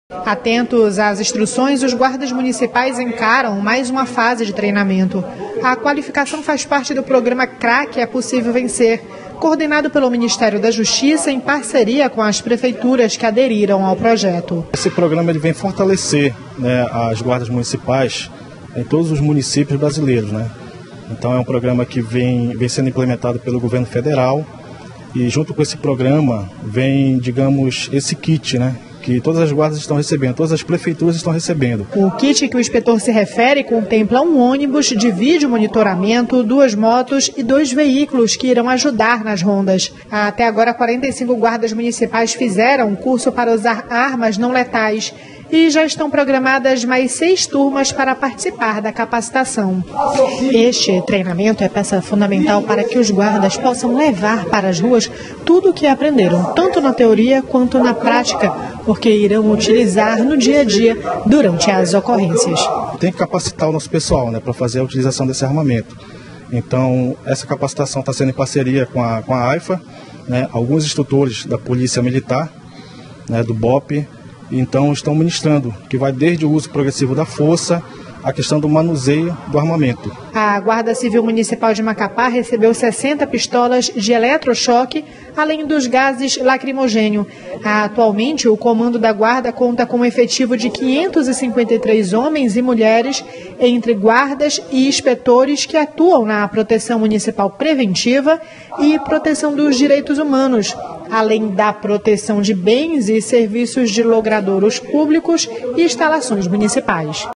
Atentos às instruções, os guardas municipais encaram mais uma fase de treinamento. A qualificação faz parte do programa CRAC É Possível Vencer, coordenado pelo Ministério da Justiça em parceria com as prefeituras que aderiram ao projeto. Esse programa ele vem fortalecer, as guardas municipais em todos os municípios brasileiros. Então é um programa que vem sendo implementado pelo governo federal e junto com esse programa vem, digamos, esse kit, que todas as guardas estão recebendo, todas as prefeituras estão recebendo. O kit que o inspetor se refere contempla um ônibus de vídeo monitoramento, 2 motos e 2 veículos que irão ajudar nas rondas. Até agora, 45 guardas municipais fizeram um curso para usar armas não letais e já estão programadas mais 6 turmas para participar da capacitação. Este treinamento é peça fundamental para que os guardas possam levar para as ruas tudo o que aprenderam, tanto na teoria quanto na prática, porque irão utilizar no dia a dia durante as ocorrências. Tem que capacitar o nosso pessoal para fazer a utilização desse armamento. Então, essa capacitação está sendo em parceria com a AIFA, alguns instrutores da Polícia Militar, do BOP, então estão ministrando, que vai desde o uso progressivo da força, a questão do manuseio do armamento. A Guarda Civil Municipal de Macapá recebeu 60 pistolas de eletrochoque, além dos gases lacrimogênio. Atualmente, o comando da Guarda conta com um efetivo de 553 homens e mulheres, entre guardas e inspetores que atuam na proteção municipal preventiva e proteção dos direitos humanos, além da proteção de bens e serviços de logradouros públicos e instalações municipais.